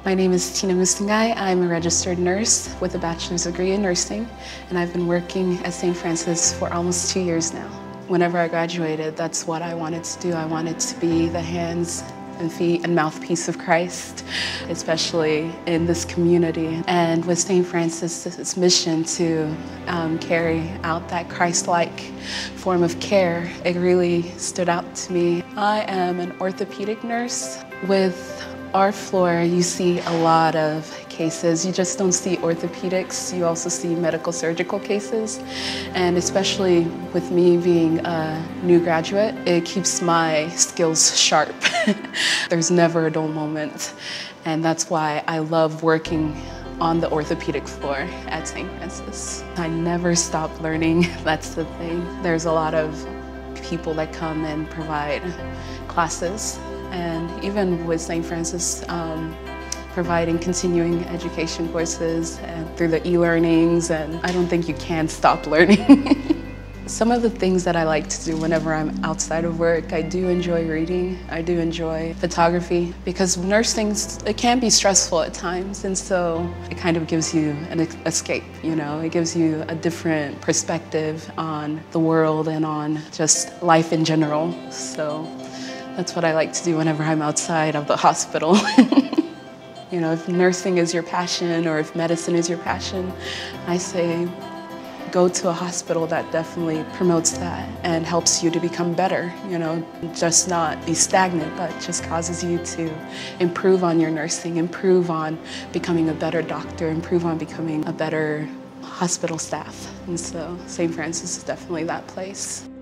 My name is Musungayi. I'm a registered nurse with a bachelor's degree in nursing, and I've been working at St. Francis for almost 2 years now. Whenever I graduated, that's what I wanted to do. I wanted to be the hands and feet and mouthpiece of Christ, especially in this community. And with St. Francis' mission to carry out that Christ-like form of care, it really stood out to me. I am an orthopedic nurse. With our floor, you see a lot of cases. You just don't see orthopedics, you also see medical surgical cases. And especially with me being a new graduate, it keeps my skills sharp. There's never a dull moment. And that's why I love working on the orthopedic floor at St. Francis. I never stop learning, that's the thing. There's a lot of people that come and provide classes. And even with St. Francis, providing continuing education courses and through the e-learnings, and I don't think you can stop learning. Some of the things that I like to do whenever I'm outside of work, I do enjoy reading, I do enjoy photography, because nursing, it can be stressful at times, and so it kind of gives you an escape, you know? It gives you a different perspective on the world and on just life in general. So that's what I like to do whenever I'm outside of the hospital. You know, if nursing is your passion or if medicine is your passion, I say go to a hospital that definitely promotes that and helps you to become better, you know, just not be stagnant, but just causes you to improve on your nursing, improve on becoming a better doctor, improve on becoming a better hospital staff. And so St. Francis is definitely that place.